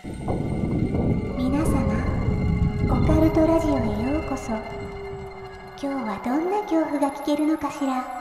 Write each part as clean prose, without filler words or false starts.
皆様、オカルトラジオへようこそ。今日はどんな恐怖が聞けるのかしら。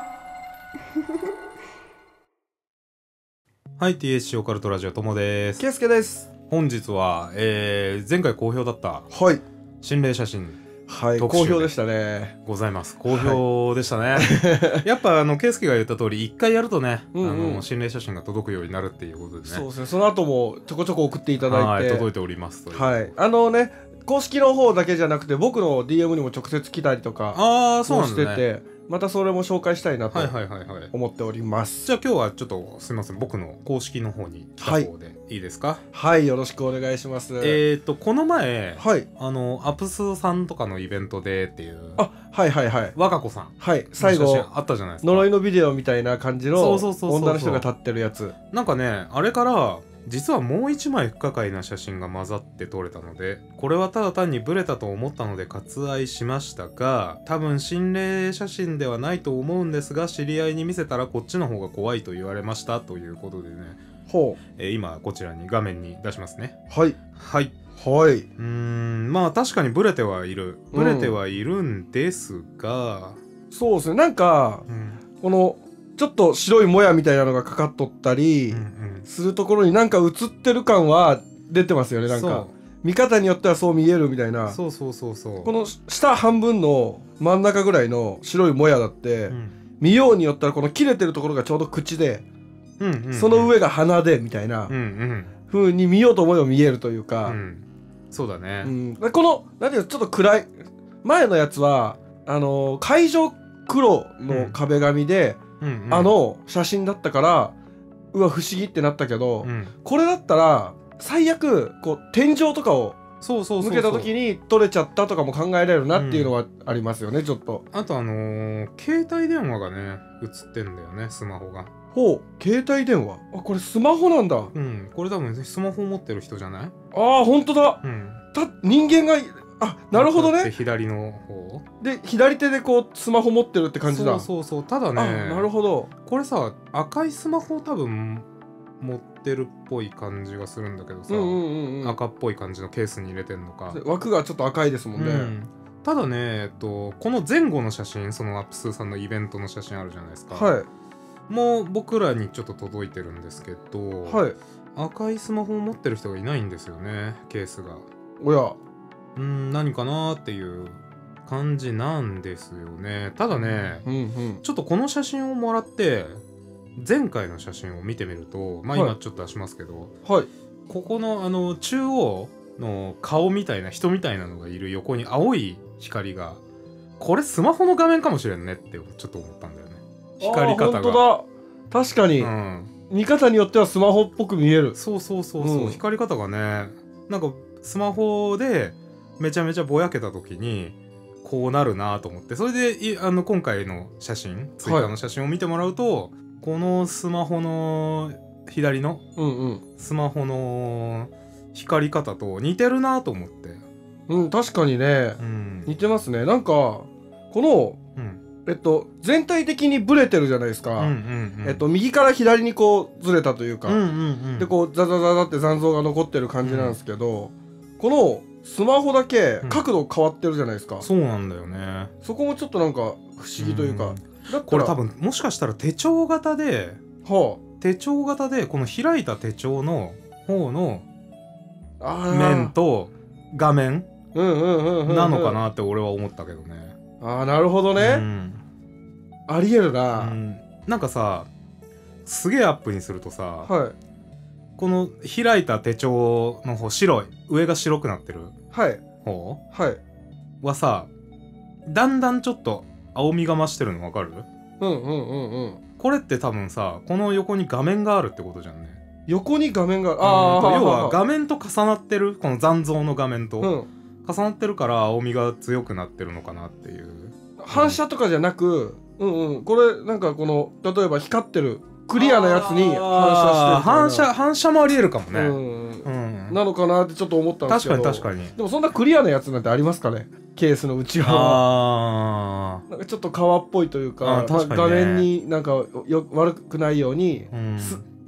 はい、TSC オカルトラジオともです。 ケイスケです。 本日は、前回好評だったはい。 心霊写真はい、 特集好評でしたね。 ございます。好評でしたね。やっぱケイスケが言った通り、一回やるとね、心霊写真が届くようになるっていうことでね。 そうですね。その後もちょこちょこ送っていただいて、 はい、届いておりますという。 はい。公式の方だけじゃなくて、僕の DM にも直接来たりとか、 そうなんしてだね。 て、またそれも紹介したいなとはいはいはいはい。 思っております。 じゃあ今日はちょっとすみません、僕の公式の方に来た方でいいですか？ はい、よろしくお願いします。 この前、 はい。 アプスさんとかのイベントでっていう、 はいはいはい。 若子さん。 はい、最後あったじゃないですか。 呪いのビデオみたいな感じのそう女の人が立ってるやつ。 なんかね、あれから実はもう一枚不可解な写真が混ざって撮れたので、これはただ単にブレたと思ったので割愛しましたが、多分心霊写真ではないと思うんですが、知り合いに見せたらこっちの方が怖いと言われましたということでね、 ほう、今こちらに画面に出しますね。 はいはいはい。 まあ確かにブレてはいるんですが、 そうですね。なんか、このちょっと白いもやみたいなのがかかっとったりするところになんか映ってる感は出てますよね。なんか見方によってはそう見えるみたいな。 そうこの下半分の真ん中ぐらいの白いもやだって、見ようによったらこの切れてるところがちょうど口で、その上が鼻でみたいな風に見ようと思えば見えるというか、 そうだね。 このなんていうの、ちょっと暗い前のやつは会場黒の壁紙で、写真だったから、うわ不思議ってなったけど、これだったら最悪こう天井とかを抜けた時に取れちゃったとかも考えられるなっていうのはありますよね。ちょっとあと携帯電話がね映ってんだよね、スマホが。 ほう、携帯電話、これスマホなんだ。 これ多分スマホ持ってる人じゃない？ 本当だ。人間がなるほどね。 左の方で左手でこうスマホ持ってるって感じだ。 そうただね、 なるほど。 これさ、赤いスマホ多分持ってるっぽい感じがするんだけどさ、赤っぽい感じのケースに入れてんのか。 枠がちょっと赤いですもんね。 ただね、この前後の写真、そのアップスーさんのイベントの写真あるじゃないですか。もう僕らにちょっと届いてるんですけど、赤いスマホを持ってる人がいないんですよね、ケースが。 おや、 何かなっていう感じなんですよね。ただね、ちょっとこの写真をもらって前回の写真を見てみると、今ちょっと出しますけど、ここの中央の顔みたいな人みたいなのがいる横に青い光が、これスマホの画面かもしれんねってちょっと思ったんだよね、光り方が。 本当だ、確かに、見方によってはスマホっぽく見える。 そう、光り方がね、なんかスマホでめちゃめちゃぼやけた時にこうなるなと思って、それで今回の写真、ツイッターの写真を見てもらうと、このスマホの左のスマホの光り方と似てるなと思って。 確かにね、似てますね。なんかこの、全体的にブレてるじゃないですか。右から左にこうずれたというか、でこうザザザザって残像が残ってる感じなんですけど、このスマホだけ角度変わってるじゃないですか。 そうなんだよね。 そこもちょっとなんか不思議というか、 これ多分もしかしたら手帳型で、この開いた手帳の方の面と画面なのかなって俺は思ったけどね。 なるほどね。ありえるな。 なんかさ、すげえアップにするとさ、この開いた手帳の方、白い上が白くなってる方はさ、だんだんちょっと青みが増してるの分かる？これって多分さ、この横に画面があるってことじゃんね。 横に画面が要は画面と重なってる、この残像の画面と重なってるから青みが強くなってるのかなっていう。 反射とかじゃなく、これなんかこの例えば光ってるクリアなやつに反射してる、 反射もありえるかもね。 なのかなってちょっと思ったんですけど。 確かに。でもそんなクリアなやつなんてありますかね、ケースの内側。なんかちょっと革っぽいというか、画面になんか悪くないように、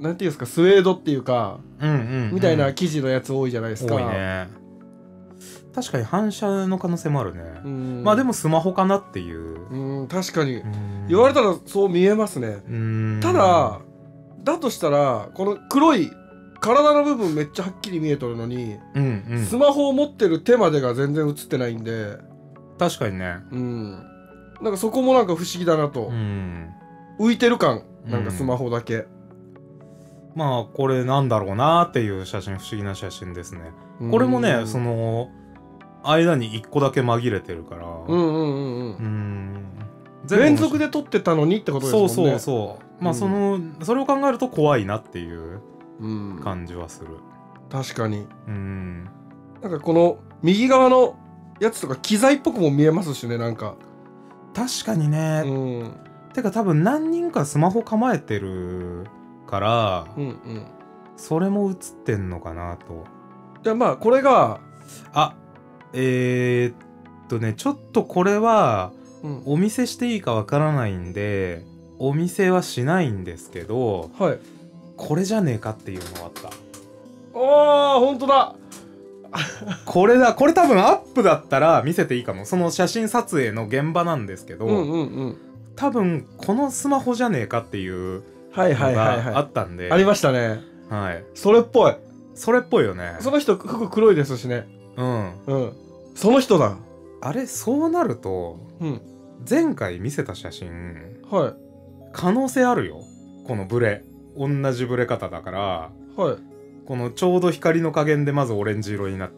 なんていうんですか、スウェードっていうか、みたいな生生地のやつ多いじゃないですか。 多いね。確かに反射の可能性もあるね。まあでもスマホかなっていう。 確かに言われたらそう見えますね。ただだとしたらこの黒い体の部分めっちゃはっきり見えとるのに、スマホを持ってる手までが全然映ってないんで、 確かにね。 なんかそこもなんか不思議だなと。浮いてる感、なんかスマホだけ。 まあこれなんだろうなっていう写真、不思議な写真ですね。これもね、その間に1個だけ紛れてるから、 連続で撮ってたのにってことですもんね。 そうそうそう。まあそれを考えると怖いなっていう感じはする。 確かに。なんかこの右側のやつとか機材っぽくも見えますしね、なんか。 確かにね。てか多分何人かスマホ構えてるから、それも映ってんのかなと。 じゃあまあこれがちょっとこれはお見せしていいかわからないんでお見せはしないんですけど、これじゃねえかっていうのがあった。 本当だこれ多分アップだったら見せていいかも。その写真撮影の現場なんですけど、多分このスマホじゃねえかっていうのがあったんで、 ありましたね。 はい、 それっぽい。 それっぽいよね。 その人服黒いですしね。その人だ。 あれ、そうなると、前回見せた写真、可能性あるよ。このブレ、同じブレ方だから、このちょうど光の加減でまずオレンジ色になって、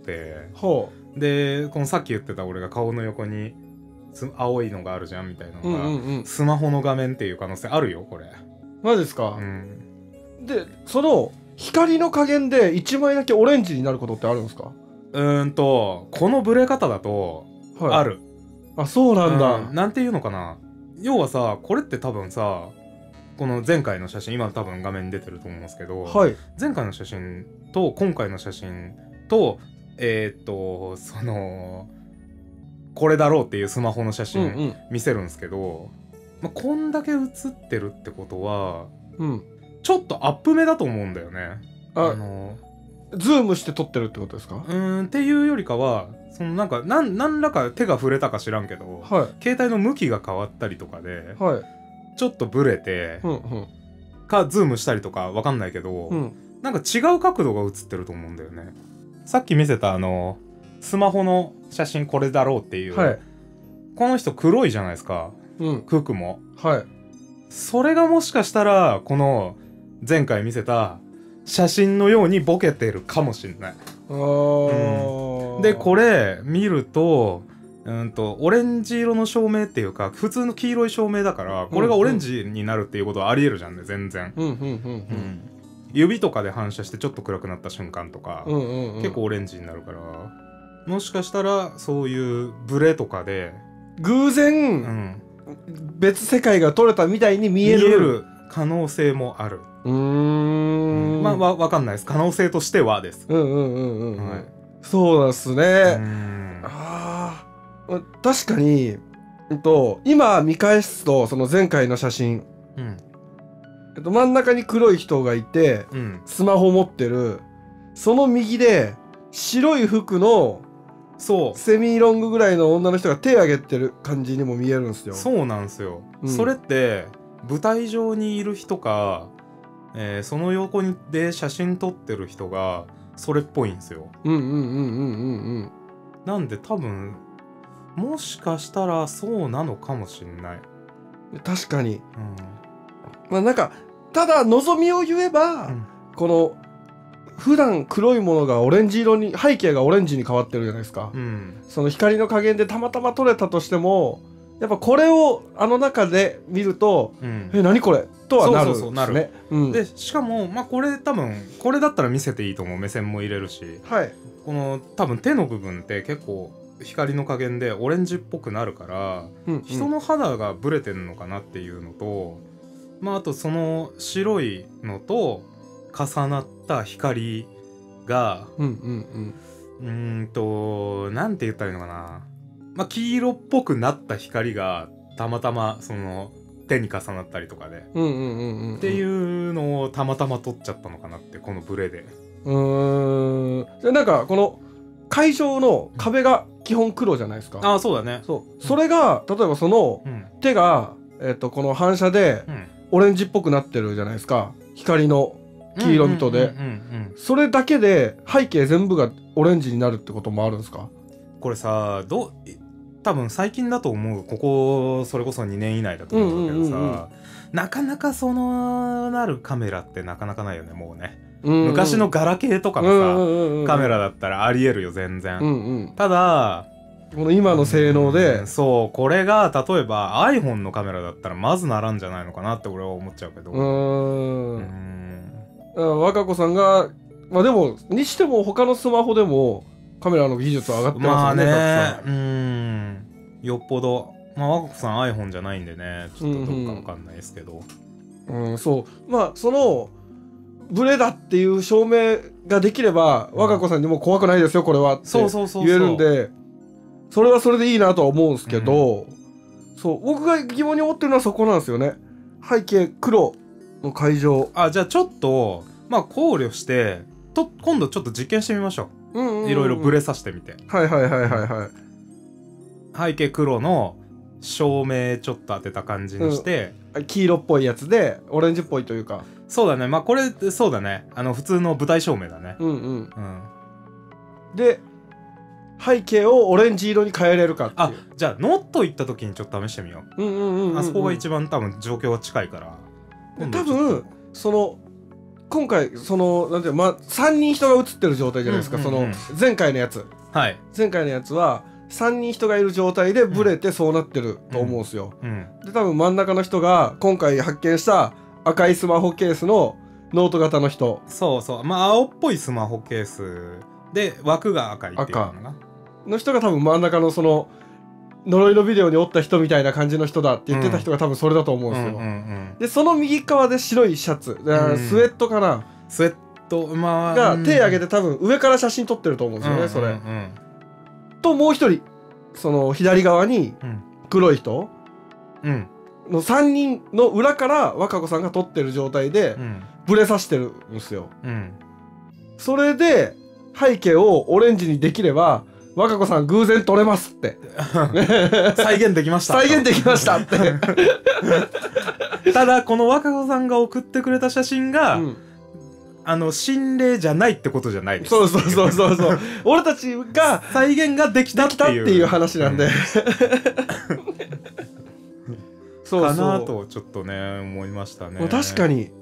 でこのさっき言ってた俺が顔の横に青いのがあるじゃんみたいなのが、スマホの画面っていう可能性あるよこれ。 マジですか？でその光の加減で1枚だけオレンジになることってあるんですか？ このブレ方だとある。 そうなんだ。 なんていうのかな、要はさ、これって多分さ、この前回の写真、今多分画面に出てると思うんですけど、前回の写真と今回の写真とそのこれだろうっていうスマホの写真見せるんですけど、こんだけ写ってるってことは、ちょっとアップ目だと思うんだよね。 ズームして撮ってるってことですか？ っていうよりかは、そのなんか何らか手が触れたか知らんけど、携帯の向きが変わったりとかで、ちょっとブレて、かズームしたりとかわかんないけど、なんか違う角度が映ってると思うんだよね。さっき見せたスマホの写真これだろうっていう、この人黒いじゃないですか、服も。それがもしかしたらこの前回見せた写真のようにボケてるかもしれない。でこれ見るとオレンジ色の照明っていうか普通の黄色い照明だから、これがオレンジになるっていうことはありえるじゃんね、全然。指とかで反射してちょっと暗くなった瞬間とか、結構オレンジになるから、もしかしたらそういうブレとかで偶然、別世界が撮れたみたいに見える可能性もある。まあわかんないです。可能性としてはです。 そうですね。確かに、今見返すとその前回の写真、真ん中に黒い人がいて、スマホ持ってる、その右で白い服のセミロングぐらいの女の人が手を挙げてる感じにも見えるんですよ。 そうなんですよ、それって舞台上にいる人か、その横にで写真撮ってる人がそれっぽいんですよ。なんで多分もしかしたらそうなのかもしんない。 確かに、なんかただ望みを言えば、この普段黒いものがオレンジ色に、背景がオレンジに変わってるじゃないですか、その光の加減でたまたま撮れたとしても、やっぱこれを中で見ると、何これとはなるんですね。 でしかもこれ多分これだったら見せていいと思う。目線も入れるし、この多分手の部分って結構光の加減でオレンジっぽくなるから、人の肌がブレてんのかなっていうのと、あとその白いのと重なった光がなんて言ったらいいのかな、黄色っぽくなった光がたまたまその手に重なったりとかでっていうのをたまたま撮っちゃったのかなって、このブレで。 じゃなんかこの会場の壁が基本黒じゃないですか。 ああそうだね。 それが例えばその手が、この反射でオレンジっぽくなってるじゃないですか、光の黄色みとで。それだけで背景全部がオレンジになるってこともあるんですか？ これさ、多分最近だと思う、ここそれこそ2年以内だと思うんだけどさ、なかなかそのなるカメラってなかなかないよね、もうね。昔のガラケーとかのさカメラだったらありえるよ全然。ただこの今の性能で、 そうこれが例えば iPhone のカメラだったらまずならんじゃないのかなって俺は思っちゃうけど。 若子さんがまあでもにしても他のスマホでもカメラの技術は上がってますよね。 まあね、よっぽど、まあ若子さん iPhone じゃないんでね、ちょっとどうかわかんないですけど、 そうまあそのブレだっていう証明ができれば、若子さんにも怖くないですよこれはって言えるんで、それはそれでいいなとは思うんですけど、そう僕が疑問に思ってるのはそこなんですよね。背景黒の会場。 じゃあちょっとまあ考慮して今度ちょっと実験してみましょう。いろいろブレさせてみて。背景黒の照明ちょっと当てた感じにして、 黄色っぽいやつでオレンジっぽいというか。 そうだね、まあこれそうだね、普通の舞台照明だね。 で背景をオレンジ色に変えれるかっていう。 じゃあノット行った時にちょっと試してみよう。あそこが一番多分状況は近いから。 多分その今回そのなんていうまあ3人人が映ってる状態じゃないですか。その前回のやつ、前回のやつは3人人がいる状態でブレてそうなってると思うんですよ。で多分真ん中の人が今回発見した赤いスマホケースのノート型の人。 まあ青っぽいスマホケースで枠が赤いっていうのかなの人が多分真ん中のその呪いのビデオにおった人みたいな感じの人だって言ってた人が多分それだと思うんですよ。でその右側で白いシャツ、スウェットかな、 スウェットが手挙げて多分上から写真撮ってると思うんですよね。それともう一人その左側に黒い人の3人の裏から若子さんが撮ってる状態でブレさしてるんですよ。それで背景をオレンジにできれば若子さん偶然撮れますって再現できました再現できましたってただこの若子さんが送ってくれた写真が、心霊じゃないってことじゃないです。 そう俺たちが再現ができたっていう話なんで、 かなとちょっとね思いましたね。 確かに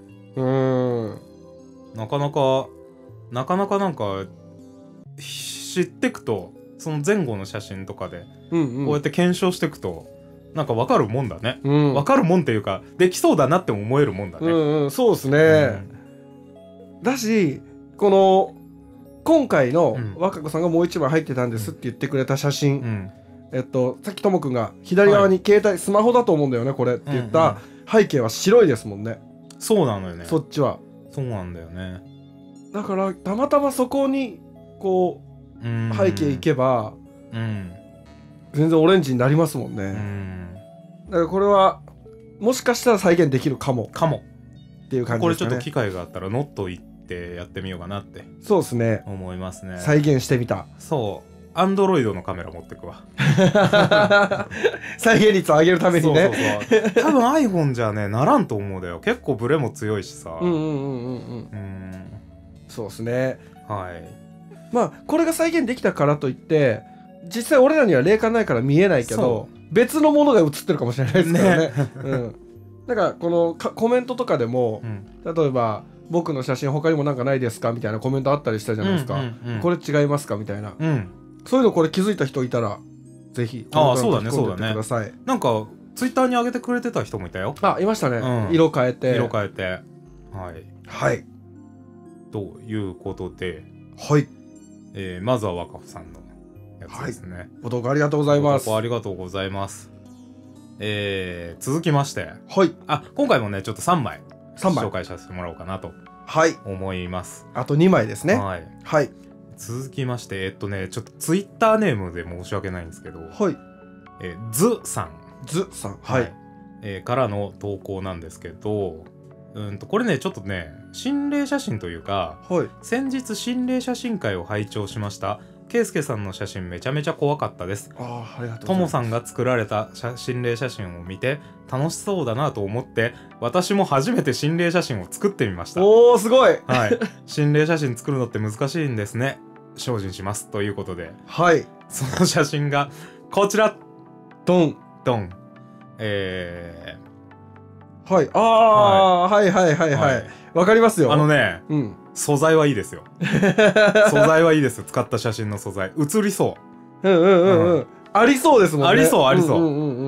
なかなかなんか知ってくとその前後の写真とかでこうやって検証していくとなんか分かるもんだね。分かるもんっていうかできそうだなって思えるもんだね。 そうですね。だしこの今回の若子さんがもう一枚入ってたんですって言ってくれた写真、さっきともくんが左側に携帯、スマホだと思うんだよねこれって言った背景は白いですもんね。 そうなのよね。 そっちはそうなんだよね。 だからたまたまそこにこう背景いけば全然オレンジになりますもんね。だからこれはもしかしたら再現できるかもっていう感じですかね。 これちょっと機会があったらノット行ってやってみようかなってそうですね思いますね。 再現してみた。 そうアンドロイドのカメラ持ってくわ再現率を上げるためにね。 多分 iPhone じゃねならんと思うだよ。結構ブレも強いしさ。 そうですね。 はいまあこれが再現できたからといって実際俺らには霊感ないから見えないけど別のものが映ってるかもしれないですからね。だからこのコメントとかでも、例えば僕の写真他にもなんかないですかみたいなコメントあったりしたじゃないですか。これ違いますかみたいな、そういうのこれ気づいた人いたらぜひコメントに書き込んでってください。 なんかツイッターに上げてくれてた人もいたよ。 いましたね、色変えてはいということでまずは若穂さんのやつですね。 ご投稿ありがとうございます。 ありがとうございます。続きまして今回もねちょっと3枚紹介させてもらおうかなと思います。 あと2枚ですね。 続きましてちょっとツイッターネームで申し訳ないんですけどズさんからの投稿なんですけど、これねちょっとね心霊写真というか、 はい、 先日心霊写真会を拝聴しました。ケイスケさんの写真めちゃめちゃ怖かったです。 ありがとうございます。 ともさんが作られた心霊写真を見て楽しそうだなと思って、私も初めて心霊写真を作ってみました。 おーすごい。 はい、心霊写真作るのって難しいんですね。精進しますということで、 はい、 その写真がこちら、 ドンドン。 はい、はいはいはいはい、わかりますよ。 素材はいいですよ。素材はいいですよ。使った写真の素材写りそう。 ありそうですもんね。 ありそうありそう。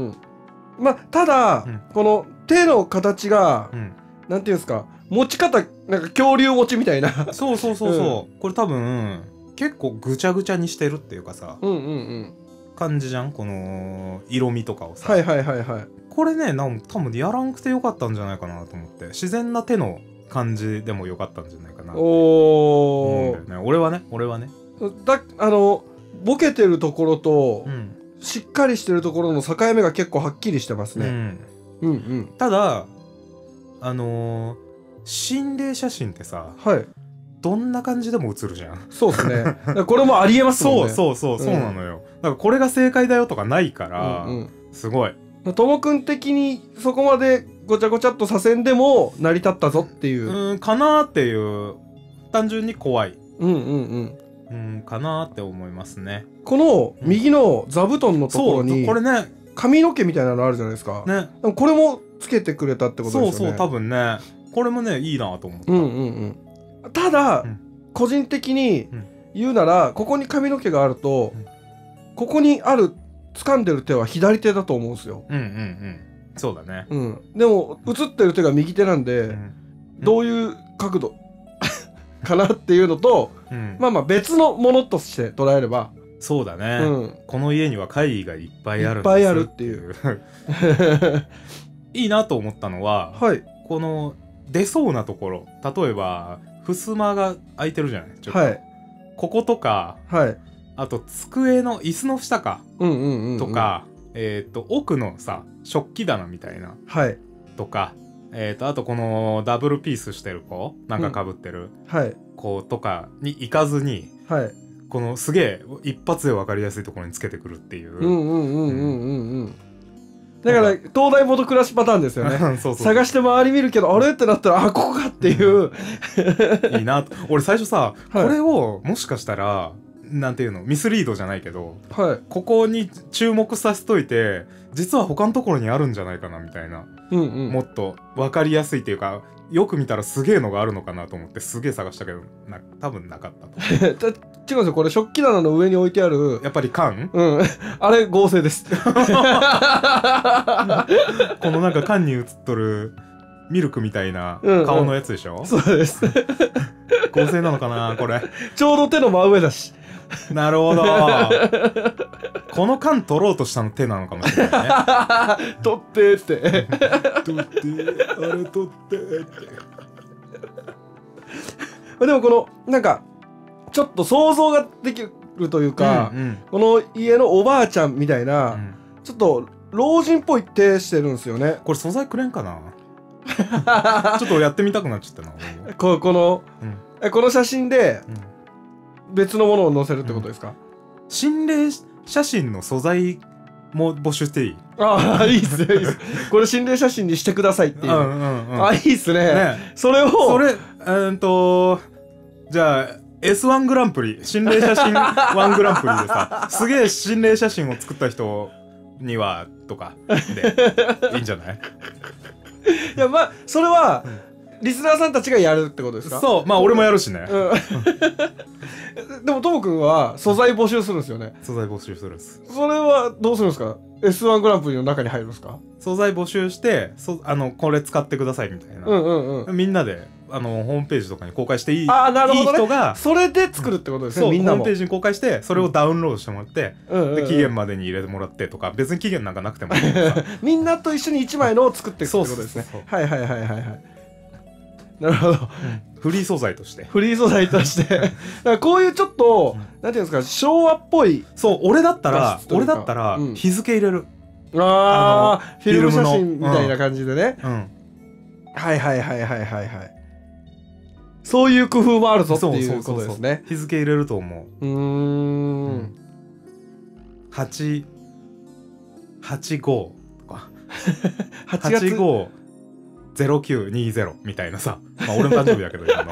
まあただ、この手の形が、なんていうんですか、持ち方なんか恐竜持ちみたいな。 そうこれ多分結構ぐちゃぐちゃにしてるっていうかさ、感じじゃん、この色味とかをさ。これね多分やらんくてよかったんじゃないかなと思って、自然な手の感じでもよかったんじゃないかなって思うんだよね。俺はねボケてるところと、しっかりしてるところの境目が結構はっきりしてますね。 ただ心霊写真ってさ、どんな感じでも映るじゃん。 そうですね。これもありえますもんね。 そうなのよ。だからこれが正解だよとかないから、すごい。 ともくん的にそこまでごちゃごちゃっとさせんでも成り立ったぞっていうかなっていう、単純に怖いかなって思いますね。 この右の座布団のところにこれね髪の毛みたいなのあるじゃないですかね。これもつけてくれたってことですよね。 多分ねこれもねいいなと思った。 ただ、個人的に言うなら、ここに髪の毛があると、ここにある掴んでる手は左手だと思うんですよ。 そうだね。 でも映ってる手が右手なんで、どういう角度かなっていうのと、まあ別のものとして捉えれば、 そうだね。この家には怪異がいっぱいあるんです。 いっぱいあるっていう。 いいなと思ったのは、この出そうなところ、例えば襖が開いてるじゃない。ちょっとこことか。あと机の椅子の下かとか、奥のさ食器棚みたいなとか、あとこのダブルピースしてる子なんかかぶってる子とかに行かずに、このすげえ一発で分かりやすいところにつけてくるっていう。 だから東大元暮らしパターンですよね。探して周り見るけどあれってなったら、あここかっていう。 いいなと。俺最初さ、これをもしかしたらなんていうの、ミスリードじゃないけど、ここに注目させといて実は他のところにあるんじゃないかなみたいな、もっと分かりやすいっていうか、よく見たらすげえのがあるのかなと思ってすげえ探したけど多分なかったと。 違うんですよ、これ食器棚の上に置いてあるやっぱり缶、 あれ合成です。このなんか缶に映っとるミルクみたいな顔のやつでしょ。 そうです。 合成なのかなこれ。 ちょうど手の真上だし。 なるほど。この缶取ろうとしたの手なのかもしれないね。 取ってって取ってあれ取ってってでもこのなんかちょっと想像ができるというか、この家のおばあちゃんみたいな、ちょっと老人っぽい手してるんですよね。 これ素材くれんかな。ちょっとやってみたくなっちゃったな。 この写真で別のものを載せるってことですか。 心霊写真の素材も募集していい？ ああ、いいっすね、いいっす。これ心霊写真にしてくださいっていう。あ、いいっすね。それじゃあ S1 グランプリ、心霊写真1グランプリでさ、すげえ心霊写真を作った人にはとかでいいんじゃない？ いや、まあそれはリスナーさんたちがやるってことですか？ そう、まあ俺もやるしね。 でもともくんは素材募集するんですよね。 素材募集するんです。 それはどうするんですか？ S1 グランプリの中に入るんですか？ 素材募集してこれ使ってくださいみたいな、みんなでホームページとかに公開していい人がそれで作るってことですね。みんなもホームページに公開してそれをダウンロードしてもらって、で期限までに入れてもらってとか、別に期限なんかなくてもいいみんなと一緒に1枚のを作っていくってことですね。はいはいはいはいはい。なるほど、 フリー素材としてだからこういうちょっと、なんていうんですか、昭和っぽい。 そう、俺だったら日付入れる。 ああフィルム写真みたいなうん感じでね、 うんはいはいはいはいはいはい、そういう工夫もあるぞっていうことですね。 日付入れると思う。885とか 8月 850920みたいなさ、まあ俺の誕生日だけど今の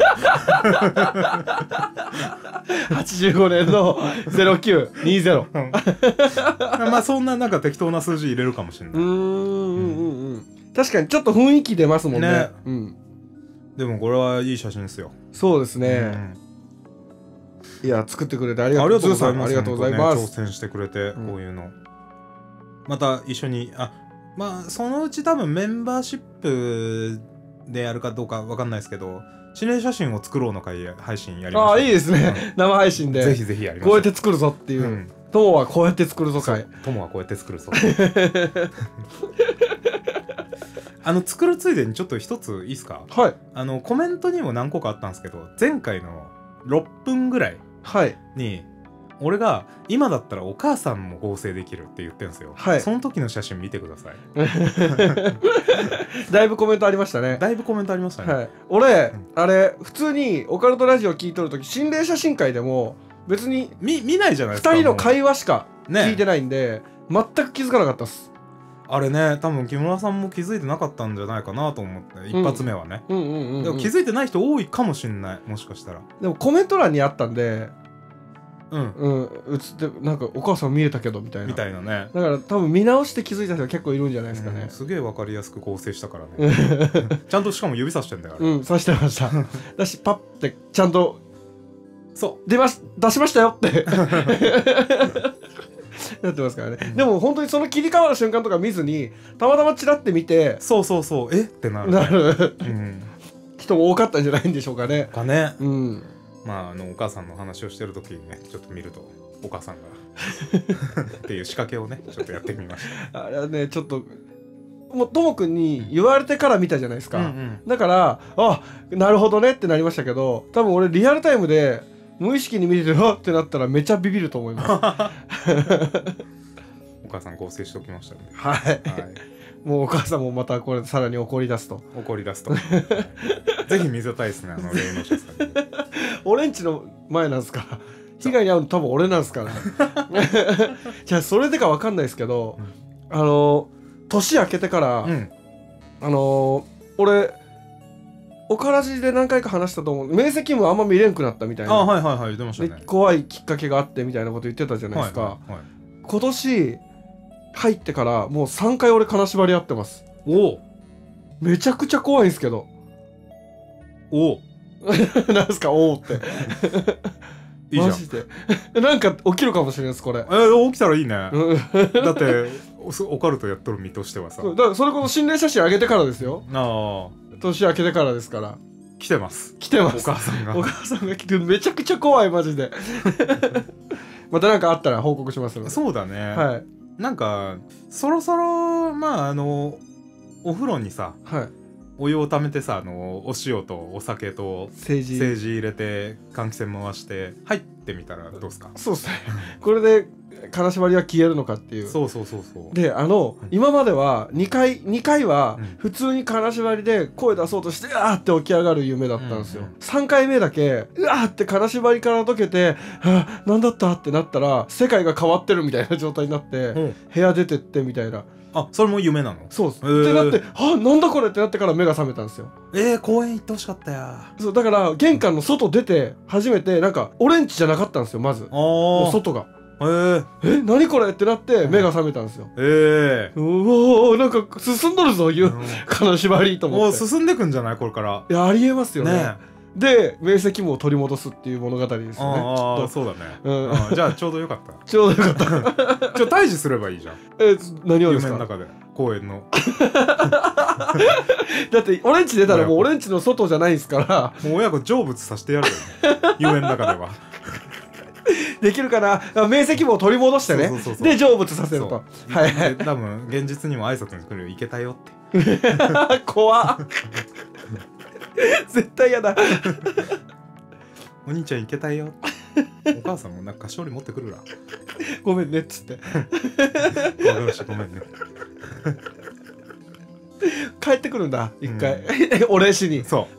85年の0920 まあそんななんか適当な数字入れるかもしれない。 確かにちょっと雰囲気出ますもんね。 ね、 うん、 でもこれはいい写真ですよ。 そうですね、いや作ってくれてありがとうございます。ありがとうございます。 挑戦してくれて、こういうのまた一緒に、まあそのうち多分メンバーシップでやるかどうかわかんないですけど、心霊写真を作ろうの会配信やりましょう。 いいですね、生配信でぜひぜひやりましょう。 こうやって作るぞっていう、友はこうやって作るぞ会。 友はこうやって作るぞ作るついでにちょっと一ついいですか。 はい。 コメントにも何個かあったんですけど、前回の6分ぐらいに、俺が今だったらお母さんも合成できるって言ってるんですよ。その時の写真見てください。 だいぶコメントありましたね。俺、あれ普通にオカルトラジオ聞いとる時、心霊写真会でも別に見ないじゃないですか。 2人の会話しか聞いてないんで、全く気づかなかったっす。 あれね、多分木村さんも気づいてなかったんじゃないかなと思って、一発目はね。でも気づいてない人多いかもしんない、もしかしたら。 でもコメント欄にあったんで、映ってなんかお母さん見えたけどみたいなね。 だから多分見直して気づいた人が結構いるんじゃないですかね。 すげえわかりやすく合成したからね。ちゃんとしかも指さしてんだよ。 さしてました。だしパッてちゃんとそう出しましたよってなってますからね。でも本当にその切り替わる瞬間とか見ずにたまたまチラって見て、 そうえってなる人も多かったんじゃないんでしょうかね。 まあお母さんの話をしてる時にね、ちょっと見るとお母さんがっていう仕掛けをねちょっとやってみました。 あれはねちょっともうともくんに言われてから見たじゃないですか。だからなるほどねってなりましたけど、多分俺リアルタイムで無意識に見ててってなったらめちゃビビると思います。 お母さん合成しておきましたね。 はい。もうお母さんもまたこれさらに怒り出すと。 ぜひ見せたいですね、霊能者さんに。 俺んちの前なんですから。被害に遭うの多分俺なんですから。じゃあそれでか分かんないですけど、年明けてから、俺おからじで何回か話したと思う。明晰夢あんま見れんくなったみたいな。 言ってましたね。 怖いきっかけがあってみたいなこと言ってたじゃないですか。今年入ってからもう3回俺金縛り合ってます。めちゃくちゃ怖いんですけど。なんすかって。いいじゃん。マジでなんか起きるかもしれないです、これ。 起きたらいいね。だってオカルトやっとる身としてはさ。 だからそれこそ心霊写真上げてからですよ。年明けてからですから。 来てます。 お母さんが来てめちゃくちゃ怖い、マジで。また何かあったら報告しますので。 そうだね。なんかそろそろまあお風呂にさ、お湯をためてさ、お塩とお酒と政治入れて換気扇回して入ってみたらどうですか。 そうですね。これで金縛りは消えるのかっていう。で今までは2回は普通に金縛りで声出そうとしてあーって起き上がる夢だったんですよ。3回目だけうわーって金縛りから解けて何だったってなったら世界が変わってるみたいな状態になって、部屋出てってみたいな。 それも夢なの。 そうです。ってなってなんだこれってなってから目が覚めたんですよ。 公園行ってほしかったや。 そうだから玄関の外出て初めてなんかオレンジじゃなかったんですよ、まず外が。何これってなって目が覚めたんですよ。なんか進んどるぞ金縛りと思って。 進んでくんじゃないこれから。 いやありえますよね。で明晰夢を取り戻すっていう物語ですよね。 そうだね。じゃあちょうどよかった。退治すればいいじゃん。 何をですか。 夢の中で公園の。 だって俺んち出たらもう俺んちの外じゃないですから。 もう親子成仏させてやるよ。夢の中では。 できるかな。明晰夢を取り戻してね。で成仏させると。 多分現実にも挨拶に来るよ。行けたよって。 怖っ。絶対嫌だ。 お兄ちゃん行けたよ。お母さんもなんか勝利持ってくるな。 ごめんねっつって。 ごめんね。 帰ってくるんだ一回、お礼しに。 そう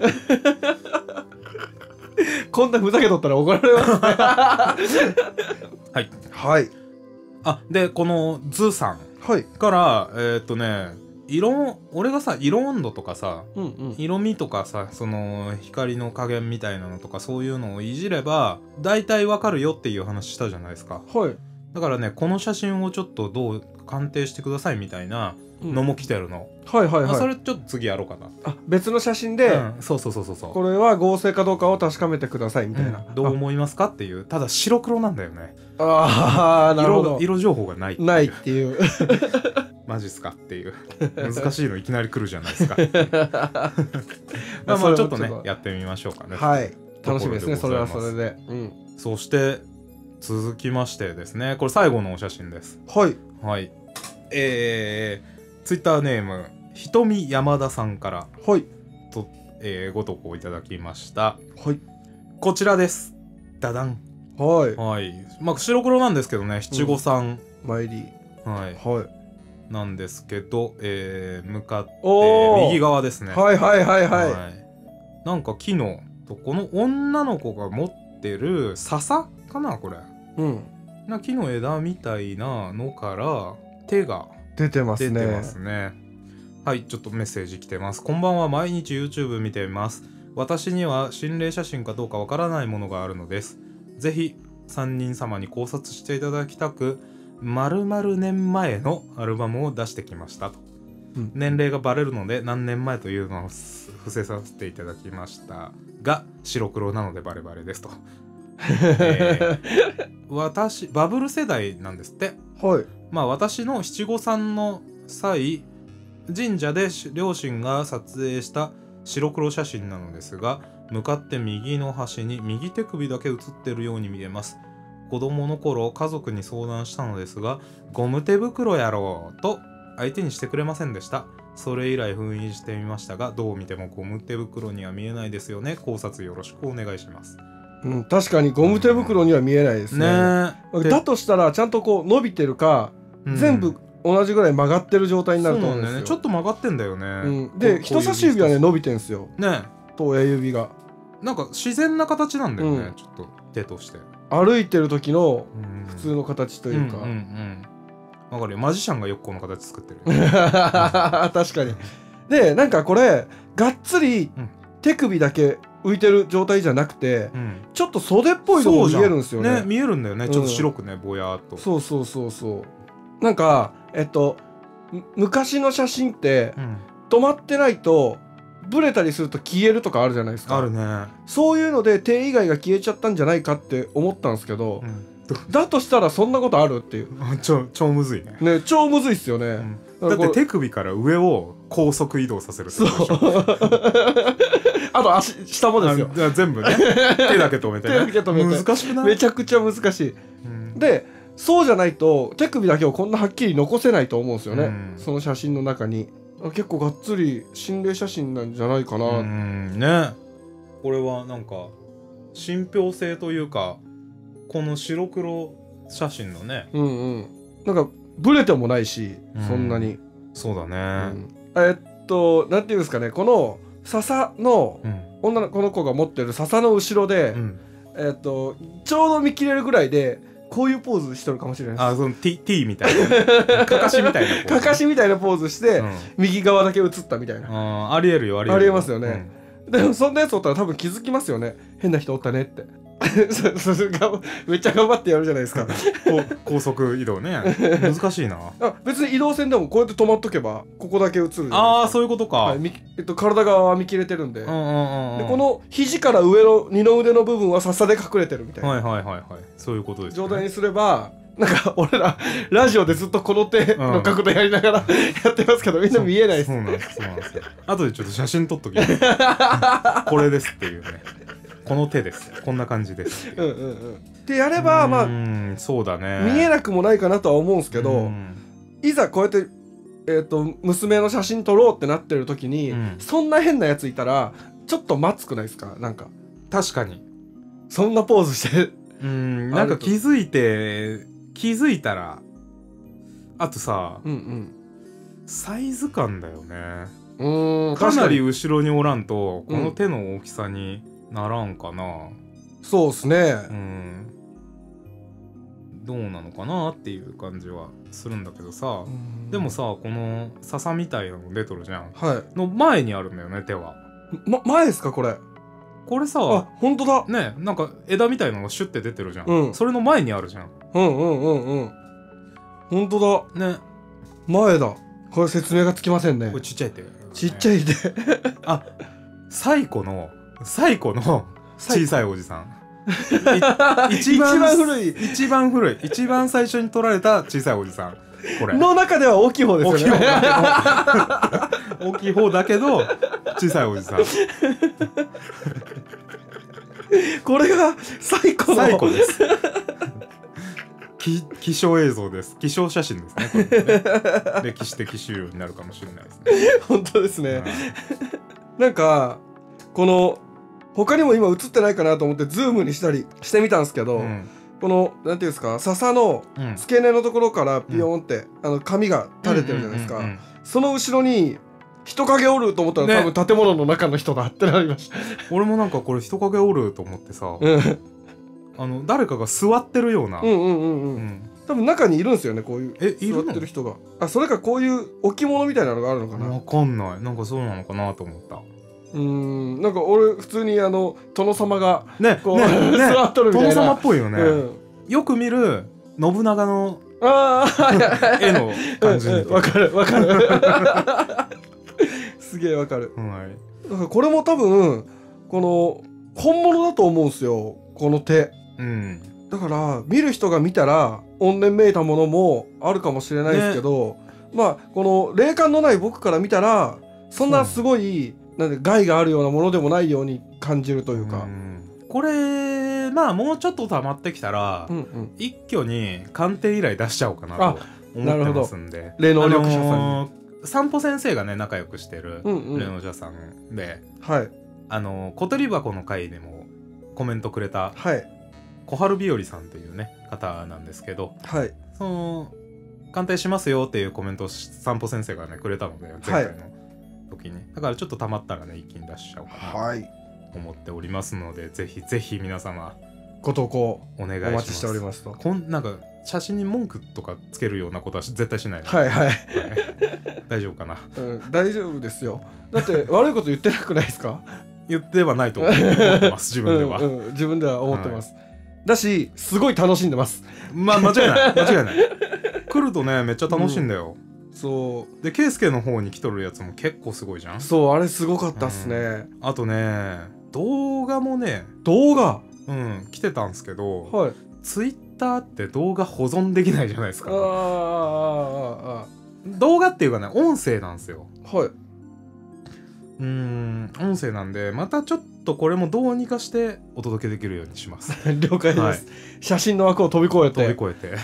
こんなふざけとったら怒られますね。 はいはい。 でこのズさんから俺がさ色温度とかさ、色味とかさ、その光の加減みたいなのとかそういうのをいじれば大体わかるよっていう話したじゃないですか。 はい。 だからね、この写真をちょっとどう鑑定してくださいみたいなのも来てるの。 はいはいはい。 それちょっと次やろうかな。 別の写真で、 そうこれは合成かどうかを確かめてくださいみたいな。 どう思いますかっていう。ただ白黒なんだよね。 なるほど。 色情報がないっていうマジっすかっていう難しいのいきなり来るじゃないですか。まあちょっとねやってみましょうかね。 はい、楽しみですね。それはそれで。 そして続きましてですね、これ最後のお写真です。 はいはい。ツイッターネームひとみ山田さんからご投稿いただきました。 はい。 こちらです。ダダン。 はい。 はい。まあ白黒なんですけどね、七五三参り。 はいはい。 なんですけど、向かって右右側ですね。 はいはいはいはい。 なんか木のとこの女の子が持ってる笹かなこれ。木の枝みたいなのから手が出てますね。はい、ちょっとメッセージ来てます。こんばんは、毎日 YouTube 見ています。私には心霊写真かどうかわからないものがあるのです。ぜひ3人様に考察していただきたく、〇〇年前のアルバムを出してきましたと。年齢がバレるので何年前というのを伏せさせていただきましたが、白黒なのでバレバレですと。私バブル世代なんですって。 はい。 まあ私の七五三の際、神社で両親が撮影した白黒写真なのですが、向かって右の端に右手首だけ写っているように見えます。子供の頃家族に相談したのですが、ゴム手袋やろうと相手にしてくれませんでした。それ以来封印してみましたが、どう見てもゴム手袋には見えないですよね。考察よろしくお願いします。 確かにゴム手袋には見えないですね。だとしたらちゃんとこう伸びてるか、全部同じぐらい曲がってる状態になると思うんですよ。 そうなんだよね。ちょっと曲がってんだよね。 で人差し指はね伸びてんすよ。 ね。 と親指がなんか自然な形なんだよね。ちょっと手として歩いてる時の普通の形というか。 わかるよ。マジシャンがよくこの形作ってる。 確かに。でなんかこれがっつり手首だけ浮いてる状態じゃなくて、ちょっと袖っぽいのも見えるんですよね。 見えるんだよね。ちょっと白くね、ぼやーっと。 そうなんか昔の写真って止まってないとブレたりすると消えるとかあるじゃないですか。 あるね。 そういうので手以外が消えちゃったんじゃないかって思ったんですけど、だとしたらそんなことあるっていう。 超むずいね。 超むずいっすよね。 だって手首から上を高速移動させるってことでしょ。 あと足下もですよ。 全部ね。手だけ止めてね。難しくない？ めちゃくちゃ難しい。でそうじゃないと手首だけをこんなはっきり残せないと思うんですよね。その写真の中に結構がっつり心霊写真なんじゃないかな。 ね。これはなんか信憑性というか、この白黒写真のね、 なんかブレてもないし、そんなに。 そうだね。 なんていうんですかね、この笹の、女の子の子が持ってる笹の後ろで、ちょうど見切れるぐらいでこういうポーズしてるかもしれないです。 その T みたいなかかしみたいなポーズ、 かかしみたいなポーズして、右側だけ映ったみたいな。 ありえるよ。 ありえますよね。でもそんなやつおったら多分気づきますよね。変な人おったねってめっちゃ頑張ってやるじゃないですか。 高速移動ね。難しいな。 別に移動線でもこうやって止まっとけばここだけ映るじゃないですか。 そういうことか。 体側は見切れてるんで、でこの肘から上の二の腕の部分は笹で隠れてるみたいなそういうことですね。 状態にすれば、なんか俺らラジオでずっとこの手の角度やりながらやってますけど、みんな見えないです。 そうなんです。後でちょっと写真撮っときます。これですっていうね。この手です。こんな感じです。 ってやればそうだね。 見えなくもないかなとは思うんですけど、いざこうやって娘の写真撮ろうってなってる時に、そんな変なやついたらちょっとマツくないですか？なんか確かにそんなポーズしてなんか気づいたら、あとさ、 サイズ感だよね。 かなり後ろにおらんとこの手の大きさにならんかな。 そうっすね。 どうなのかなっていう感じはするんだけどさ、でもさ、この笹みたいなの出とるじゃん、の前にあるんだよね、手は。 前ですかこれ。 これさ、 あ、本当だね、なんか枝みたいなのがシュッて出てるじゃん、それの前にあるじゃん。 本当だね。前だ。これ説明がつきませんね。 これちっちゃい手、 ちっちゃい手あ、最古の小さいおじさん一番古い一番最初に撮られた小さいおじさん、これの中では大きい方ですよね。 大きい方だけど小さいおじさんこれが最古です気象映像です。気象写真ですね、これね歴史的資料になるかもしれないですね。 本当ですね、なんかこの他にも今映ってないかなと思ってズームにしたりしてみたんですけど、このなんていうんですか、笹の付け根のところからピヨーンって、紙が垂れてるじゃないですか。その後ろに人影おると思ったら、多分建物の中の人だってなりました。 俺もなんかこれ人影おると思ってさ、誰かが座ってるような、多分中にいるんですよね、こういう座ってる人が。あ、それかこういう置物みたいなのがあるのかな。 わかんない、なんかそうなのかなと思った。 なんか俺普通に殿様がこう座っとるみたいな、 殿様っぽいよね。よく見る信長の絵の感じ。 わかるすげえわかる。だからこれも多分この本物だと思うんすよ、この手。だから見る人が見たら怨念めいたものもあるかもしれないですけど、まあこの霊感のない僕から見たらそんなすごいなんで害があるようなものでもないように感じるというか。 これまあもうちょっと溜まってきたら、一挙に鑑定依頼出しちゃおうかなと思ってますんで。 霊能力者さんに散歩先生がね仲良くしてる霊能者さんで、小鳥箱の回でもコメントくれた小春日和さんっていうね方なんですけど、その鑑定しますよっていうコメントを散歩先生がねくれたので、前回の時に、だからちょっと溜まったらね一気に出しちゃおうかなと思っておりますので、ぜひぜひ皆様ご投稿お願いします。お待ちしておりますと。 なんか写真に文句とかつけるようなことは絶対しないので、大丈夫かな。 大丈夫ですよ。だって悪いこと言ってなくないですか。 言ってはないと思ってます自分では。 自分では思ってます、だしすごい楽しんでます。 まあ間違いない来るとねめっちゃ楽しいんだよ。そうでケイスケの方に来とるやつも結構すごいじゃん。 そう、あれすごかったっすね。 あとね動画もね来てたんすけど、ツイッターって動画保存できないじゃないですか。動画っていうかね音声なんですよ。音声なんでまたちょっとこれもどうにかしてお届けできるようにします。 了解です、写真の枠を飛び越えて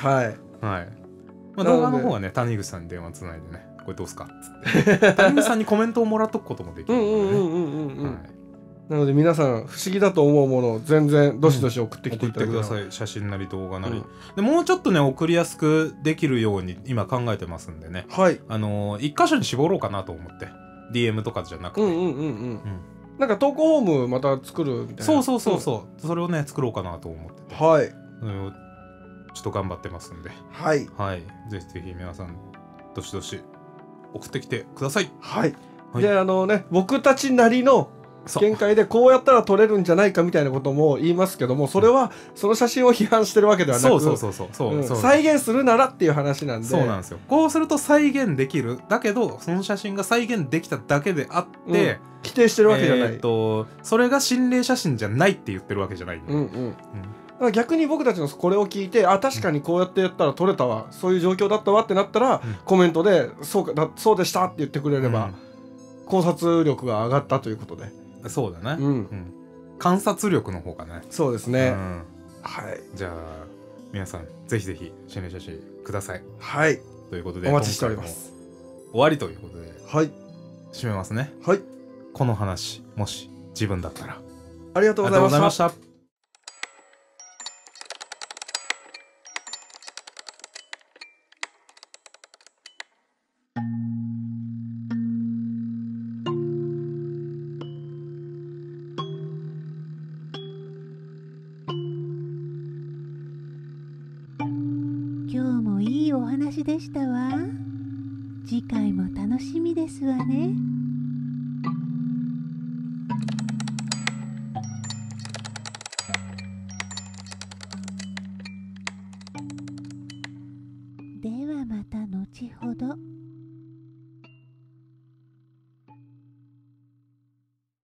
まあ、動画の方はね谷口さんに電話つないでねこれどうすかっつって谷口さんにコメントをもらっとくこともできるので、 なので皆さん不思議だと思うものを全然どしどし送ってきていただければ、 送ってください。写真なり動画なり、でもうちょっとね送りやすくできるように今考えてますんでね、一箇所に絞ろうかなと思って、 DM とかじゃなくて、 なんか投稿フォームまた作るみたいな。 そうそれをね作ろうかなと思ってて、ちょっと頑張ってますんで、ぜひぜひ皆さんどしどし送ってきてください。 で僕たちなりの見解でこうやったら撮れるんじゃないかみたいなことも言いますけども、それはその写真を批判してるわけではなく、再現するならっていう話なんで。 そうなんですよ。こうすると再現できる、だけどその写真が再現できただけであって、 否定してるわけじゃない、 それが心霊写真じゃないって言ってるわけじゃないんで、 逆に僕たちのこれを聞いて、あ、確かにこうやってやったら撮れたわ、そういう状況だったわってなったら、コメントでそうでしたって言ってくれれば、考察力が上がったということで。 そうだね、観察力の方がね。 そうですね、 じゃあ皆さんぜひぜひ心霊写真ください。ということでお待ちしております。 終わりということで締めますね。この話もし自分だったら。 ありがとうございました。 今日もいいお話でしたわ。次回も楽しみですわね。ではまた後ほど。